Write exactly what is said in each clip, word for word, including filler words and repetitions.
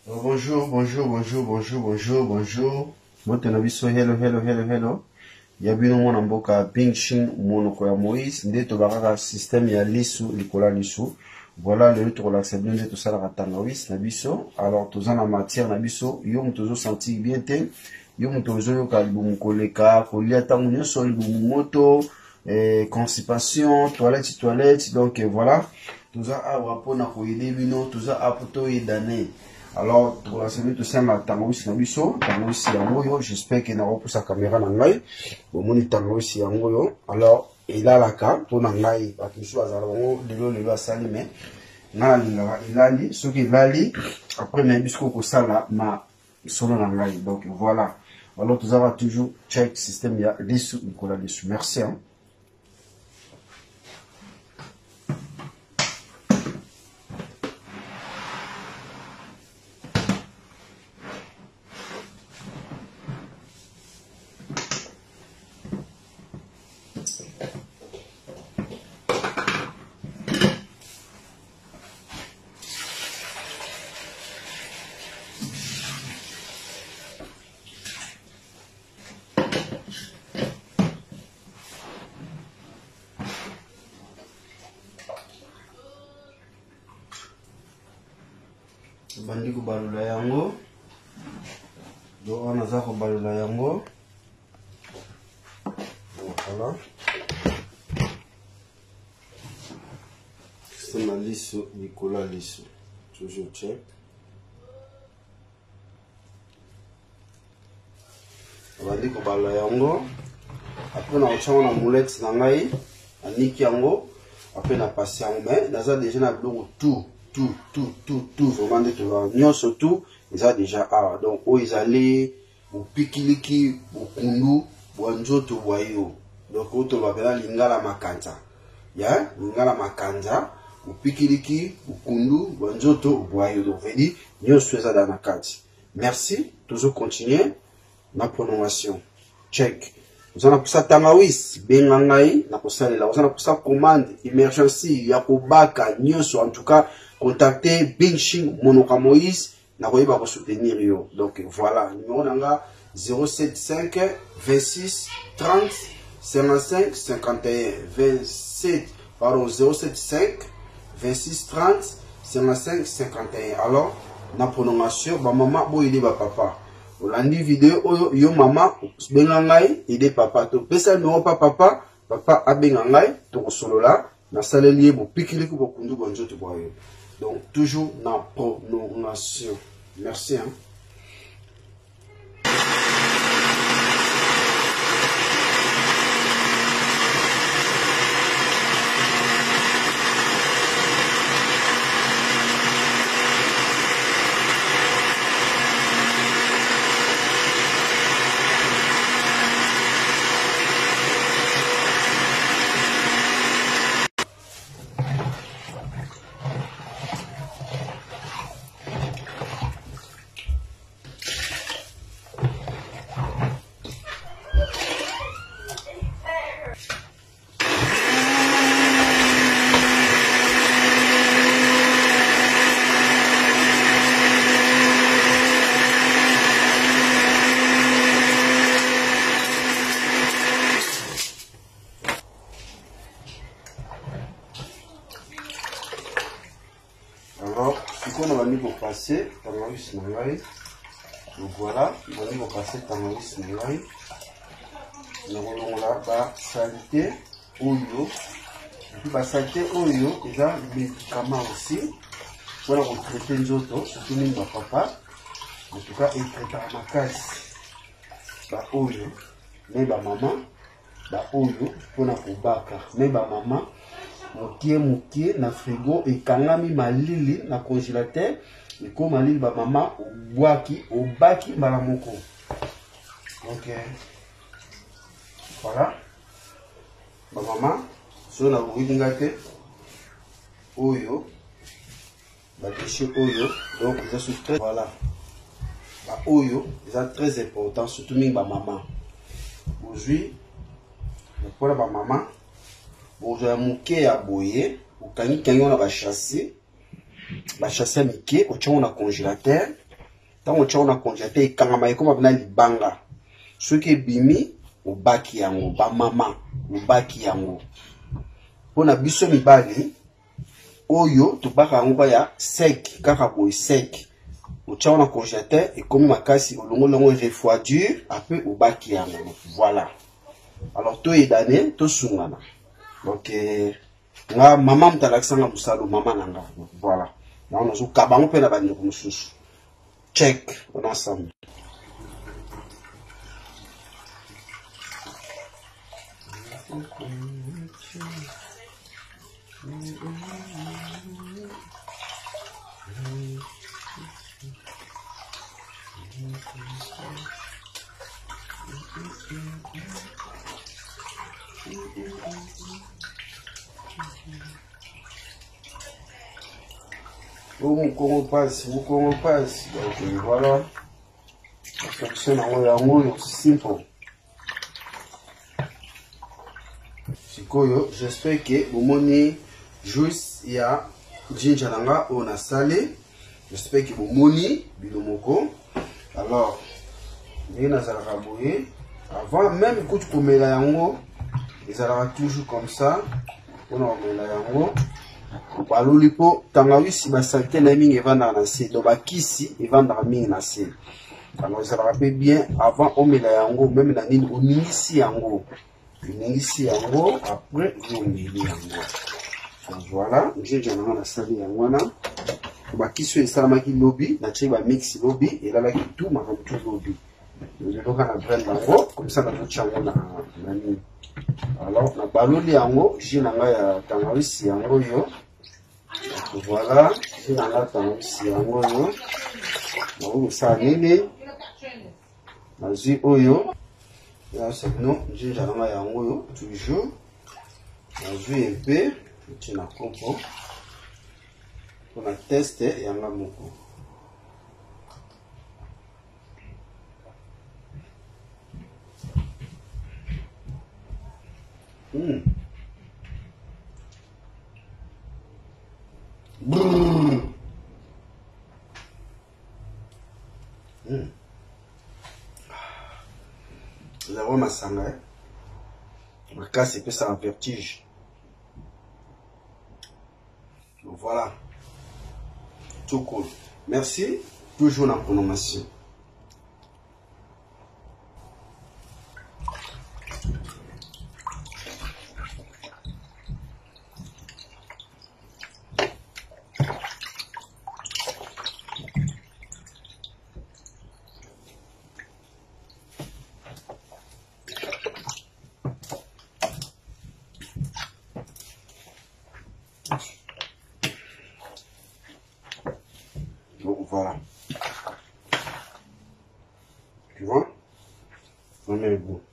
Oh, bonjour, bonjour, bonjour, bonjour, bonjour, bonjour. Moto na biso hello, hello, hello, hello. Ya bino mwana mboka pinching monoko ya Moïse. Nde to bakaka système ya lisu, likola lisu. Voilà le to relaxa bien nde to sala katangawis na biso. Alors toza na matière na biso, yo mutozo sentir bien te. Yo mutozo yo kalibu koleka, kolia tangu nyoso libu moto, eh, constipation, toilette, toilette. Donc eh, voilà. Toza awa pona ko yede bino, toza apoto yedane. Alors, pour la semaine, tout ça, ma tangoïs na biso, tangoïs yango, j'espère qu'il n'aura pas sa caméra dans l'œil. Bon, mon tangoïs yango, alors, il a la carte, pour n'engayer, parce que je suis à Zalongo, de l'eau, le loi salimé. Il a li, ce qu'il a li, après, mais bisco pour ça, là, ma, solo n'engayer. Donc, voilà. Alors, tout ça va toujours check système, il y a des sous, Nicolas, des sous. Merci, hein. Bandi ko balula yango do on za ko balula yango voilà c'est ma liste Nicolas liste toujours check bandi ko balula yango après na ochama na moulette na ngai aniki yango après na passer yango mais naza déjà na biloko tout tout, tout, tout, tout, vraiment de tout, nous surtout, ils ont déjà, ah, donc, où ils allaient, au pikiliki, au kundu, au anjoto, au ayo. Donc, où tu vas voir l'ingala makanja. Ya, l'ingala makanja, au pikiliki, au kundu, au anjoto, au ayo. Donc, je dis, nous sommes dans la carte. Merci, toujours continuer, ma prononciation. Check. Vous en avez pour ça tangawis, bengangai, na pour ça, vous en avez pour ça commande, emergency, yakobaka, news, en tout cas, contactez Pinching Monoka Moïse, na koyeba ko soutenir yo. Donc voilà, numéro nanga zéro sept cinq vingt-six trente cinquante-cinq cinquante et un vingt-sept pardon zéro sept cinq vingt-six trente cinquante-cinq cinquante et un. Alors, na prononciation ba maman bo aider ba papa. Olandi vidéo oyo yo mama bengangai aider papa to pesa numéro pa papa, papa abengangai to solola na salelier bo pikili ko kundu bonjo to boyo. Donc, toujours dans la prononciation. Merci. Hein? Alors, ce qu'on va nous passer, tangawiss nangai. Donc voilà, on va nous passer tangawiss nangai. Nous allons là, bah, salité, oyo. Et puis, bah, salité, oyo, il y a des médicaments aussi. Voilà, on traite les autres, surtout même ma papa. En tout cas, il traite à ma casse. Bah, oyo. Mais bah, maman, bah, oyo, pour la kubaka. Mais bah, maman, mokie mokie na frigo ekangami malili na congélateur eko malili ba mama obwaki obaki mbala moko. Donc voilà ba mama so na buringa te oyo ba déchet oyo donc ça c'est très voilà ba oyo c'est très important surtout mi ba mama aujourd'hui pour la ba mama. Bonjour, mouké à boyer, ou quand il y a un chassis, la chasse à miqué, au tient on a congélateur, tant que tu as congélateur kangama et comme na libanga ce qui bimi au baki yango ba mama au baki yango pona biso mibali oyo to baka yango ya sec kaka boy sec au tu as congélateur et comme makasi au longo longo refroidir après au baki yango voilà alors to edane to sungana donc euh, nga mama mutalaksanga musalo mama nanga voilà na on zo kabango pe na bandi ko mususu check on ensemble Oh, mon Congo passe, mon Congo passe. Donc voilà. La fonction est simple. J'espère que vous money juste il y a ginger langa on a salé. J'espère que vous money bilomoko. Alors, il y a des avant même que tu commes la yango, ils allaient toujours comme ça. On a mis la yango. Balolipo tangawisi basalite na mingi evanda na se donc bakisi evanda mingi na se alors ça rappelle bien avant on met la yango même na nini oningisi yango oningisi yango après on met yango donc voilà j'ai déjà na sali yango na bakisi esalamaki lobby na tche ba mix lobby et là là tout ma comme tout lobby je dois na brand yango comme ça na chango na na nini alors na baloli yango j'ai na ya tangawisi yango yo voilà j'ai na la tangawisi yango yo na usa nini na zi oyo ya c'est non j'ai na la yango yo toujours na zi un peu tu na kompo pour la tester yanga moko Mm. Mm. La roma sanga, ma casse et puis ça en vertige. Donc voilà, tout cool. Merci, toujours la prononciation. Donc voilà. Tu vois? On met le goût.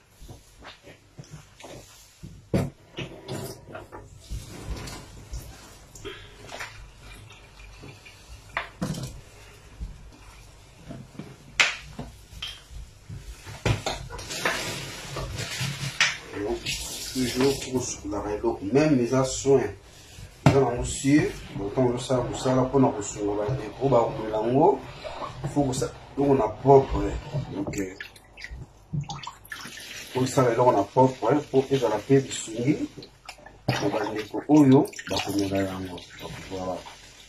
Toujours pour la règle, même les soins. Monsieur, autant que ça, ça là pour nous sur la pour bah on l'ango, il faut que ça, donc on a propre, donc pour ça là on a propre, pour que ça la paix du swing, on va le pour oyo, bah on est là l'ango, donc voilà.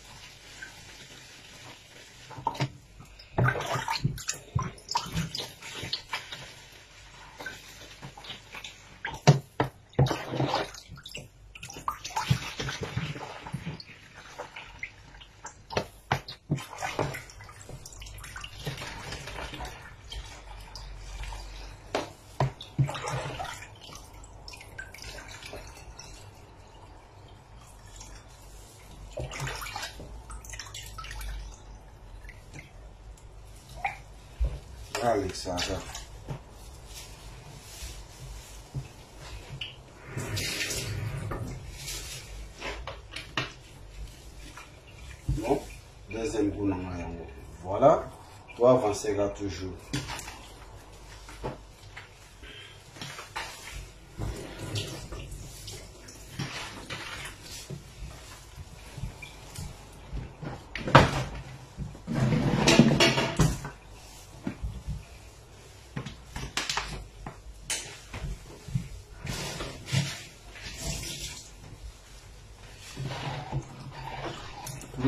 Allez, ça va. Bon, deuxième goût, voilà. Toi, avancera toujours.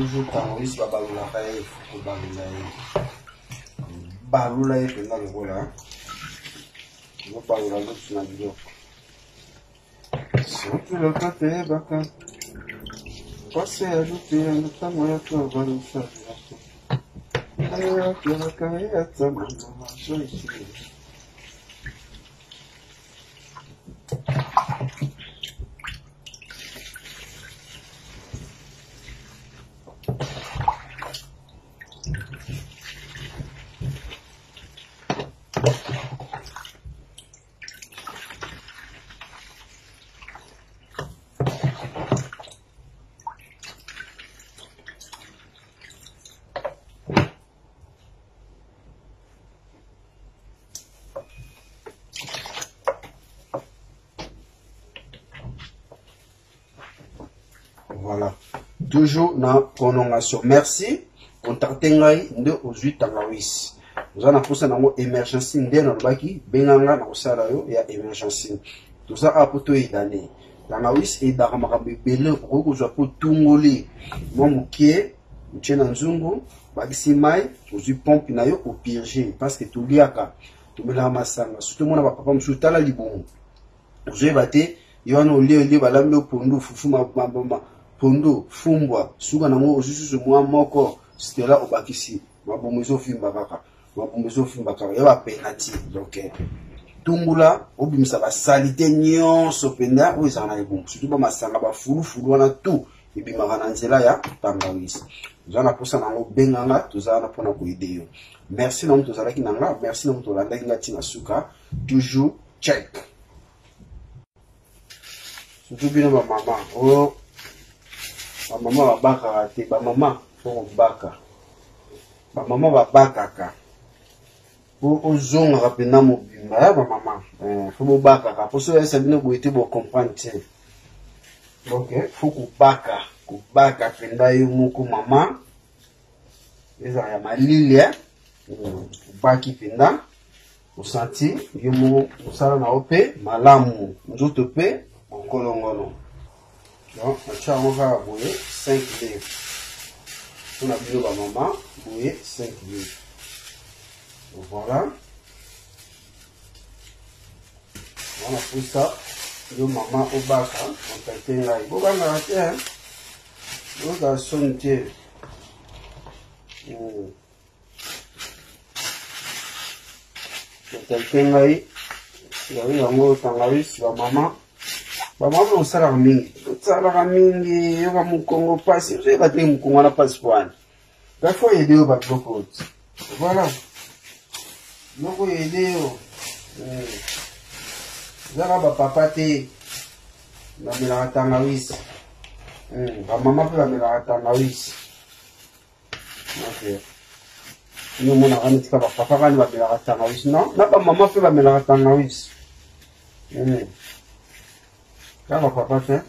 toujours tangoïs babalula kaye faut balula ye balula ye penda lokola ngo balula lotu na biloko soki lokate baka pase ya lupe ya ntango ya to balusa ayo kila kaye atama so ici. Voilà. Toujours na prolongation. Merci. Contactez ngai nde ozwi tangawis. Nous avons posé nango emergency nde na baki benganga na osala yo ya emergency. Tout ça a poto idane. Tangawis e dara makambe bele ko ko zwa po tungoli. Mo mukie mchena nzungu bakisi mai ozwi pompe na yo au purger parce que tuliaka tumela masanga. Surtout mona papa msutala libongo. Ozwe bate yono lio lio balamlo pondu fufu mabamba. Pondo fumbwa suka nango osusu mwa moko stela obakisi mabomezo fimba kaka mabomezo fimba kaka ya ba penalty donc tungula obimisa ba salite nyonso penda oyizana ebongo surtout ba masanga ba fulu fulu wana tout ebimaka na nzela ya tangawisi zana posa nango benganga tozana pona ko ideo. Merci na mtu zalaki nanga, merci na mtu landaki ngati na suka toujours check surtout bino ba mama oh ba mama babaka te ba mama fo baka ba mama babaka ka o ozonga rapena mobimba ya ba mama eh fo baka ka poso esa bino boite bo comprendre donc fo ko baka ko baka penda yo moko mama eza ya malili ya baki penda osanti yo mo osala na ope malamu nzoto pe onkolongono. Donc, on va bouiller cinq livres. On a vu la maman bouiller cinq livres. Voilà. On a pris ça. Le maman au bac. On a fait là. Il faut pas m'arrêter. Hein. Donc, à son pied. On a fait là. Il y a eu un mot tangawis. La maman. Ba mama osala mingi osala mingi yoka mukongo pasi je ba te mukongo na pasi kwana ba faut aider au bakoko voilà noko aider o eh zara ba papa te na mila tangawis eh ba mama pe la mila tangawis ok nous mona kana tika ba papa kana ba mila tangawis non na ba mama pe la mila tangawis eh Kama papa fait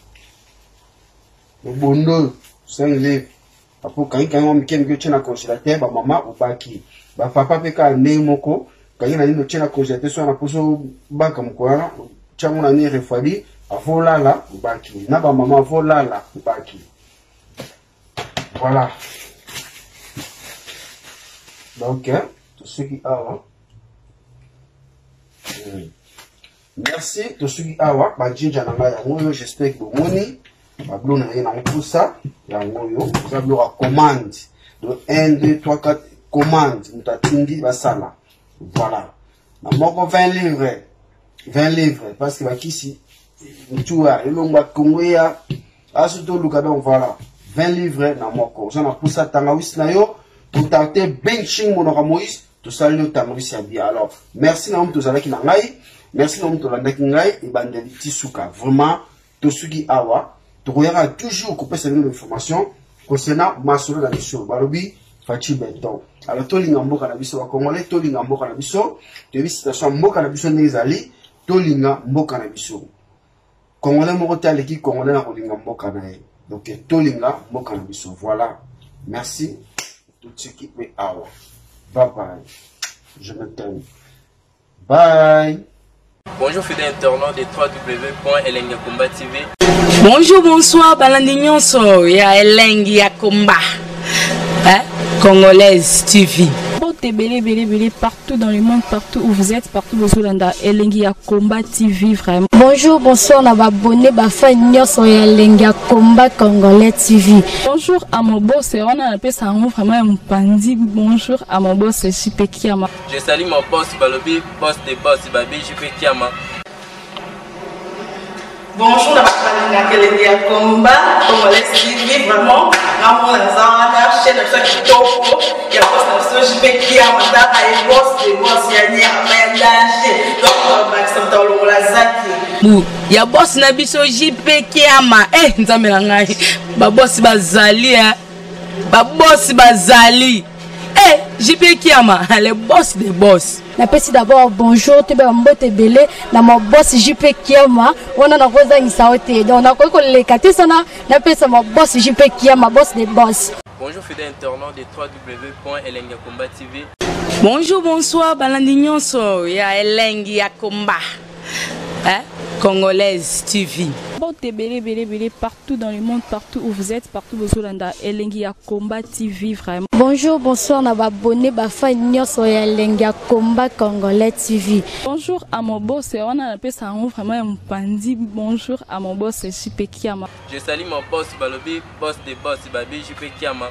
le bondo cinq livres apo kai kai on miken que tena congélateur ba mama obaki ba papa pe ka ne moko kai na nino tena congélateur so na poso baka mkoana changu na ni refali avolala obaki na ba mama avolala obaki. Voilà donc hein, tout ce qui a hein. Merci to sugi awa ba jinja na nga ya ngoyo j'espère que bomoni ba blo na yena mpusa ya ngoyo za blo ka commande de un deux trois quatre commande mutatindi basala. Voilà na moko vingt livres vingt livres parce que ba kisi mtua elongwa kongoya asuto luka donc voilà vingt livres na moko za na pusa tangawis na yo contacter benching monora Moïse to sali tangawis ya bien. Alors merci na mtu zalaki na ngai. Merci à vous landaki ngai et bandeli tisuka vraiment to sugi awa to koyaka toujours couper cette information concernant masolo la biso balobi fachi beton. Alors to linga mboka na biso ba congolais to linga mboka na biso to bi situation mboka na biso ndezali to linga mboka na biso congolais moko taleki congolais na ko linga mboka na ye donc to linga mboka na biso. Voilà merci to tsiki be awa bye bye je me t'aime bye. Bonjour fidèles internautes de w w w point elengi ya komba T V. Bonjour, bonsoir, balandi nyonso ya elengi ya komba. Hein? Congolaise T V. Belé, belé, belé, partout dans le monde, partout où vous êtes, partout où vous êtes, Elengi ya Komba T V, vraiment. Bonjour, bonsoir, on a abonné, bafa nyonso ya Elengi ya Komba Congolais T V. Bonjour à mon boss, on a appelé ça vraiment un pandi. Bonjour à mon boss, J P Kiama. Je salue mon boss Balobi, boss des boss, Babi, J P Kiama. Bonjour, la Elengi ya Komba Congolais T V, vraiment. Amour la zana, chaîne de chaque topo, il y a pas de J P Kiama, tata et boss des boss, il y a ni à danger. Donc, on va s'entendre la zaki. Il y a boss nabiso J P Kiama, eh, nzamela ngai, ba boss bazali, hein, ba boss bazali. Eh, J P Kiama, le boss des boss. Napesi d'abord bonjour, tu be mbote belé, na mon boss J P Kiama, on a nakoza ngisaote. Donc na koko le kati sana, napesa mon boss J P Kiama, boss des boss. Bonjour fidèles internautes de w w w point elengi ya komba T V. Bonjour, bonsoir, balandi nyonso ya elengi ya komba. Hein? Congolaise T V. Belé, belé, belé, partout dans le monde, partout où vous êtes, partout où vous êtes, Elengi ya Komba T V, vraiment. Bonjour, bonsoir, on a abonné, bafa nyonso ya Elengi ya Komba Congolais T V. Bonjour à mon boss, on a appelé ça vraiment un pandi. Bonjour à mon boss, J P Kiama. Je salue mon boss Balobi, boss des boss, Babi, J P Kiama.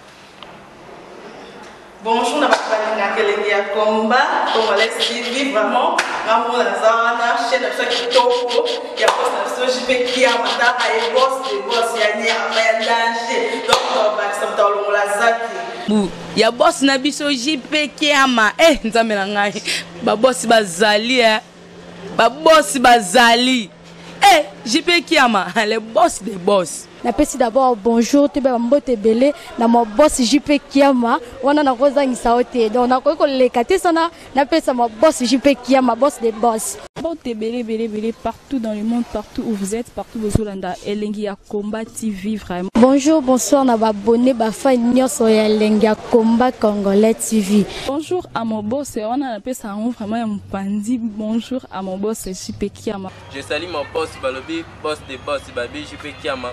Bonjour, la Elengi ya Komba Congolais T V, vraiment. Amour la zana, chaîne de chaque topo, il y a pas de J P Kiama, tata et boss des boss, il y a ni à danger. Donc, on va s'entendre la zaki. Il y a boss nabiso J P Kiama, eh, nzamela ngai, ba boss bazali, hein, ba boss bazali. Eh, J P Kiama, le boss des boss. Napesi d'abord bonjour, tu be mbote belé, na mon boss J P Kiama, on a nakoza ngisaote. Donc na koko le kati sana, napesa mon boss J P Kiama, boss des boss. Belé, belé, belé, partout dans le monde, partout où vous êtes, partout où vous êtes, Elengi ya Komba T V, vraiment. Bonjour, bonsoir, on a abonné, bafa nyonso ya Elengi ya Komba Congolais T V. Bonjour à mon boss, on a appelé ça vraiment un pandi. Bonjour à mon boss, J P Kiama. Je salue mon boss Balobi, boss des boss, Babi, J P Kiama.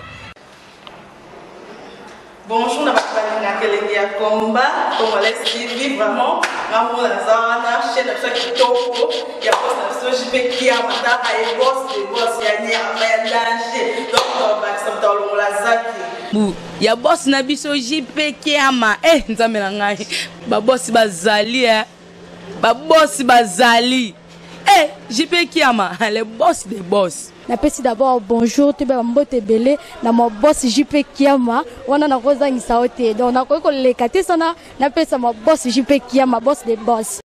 Bonjour, la Elengi ya Komba Congolais T V, vraiment. Amour la zana, chaîne de chaque topo, il y a pas de J P Kiama, tata et boss des boss, il y a ni à danger. Donc, on va s'entendre la zaki. Il y a boss nabiso J P Kiama, eh, nzamela ngai, ba boss bazali, hein, ba boss bazali. Eh, J P Kiama, le boss des boss. Napesi d'abord bonjour, tu be mbote belé, na mon boss J P Kiama, on a nakoza ngisaote. Donc na koko le kati sana, napesa mon boss J P Kiama, boss des boss.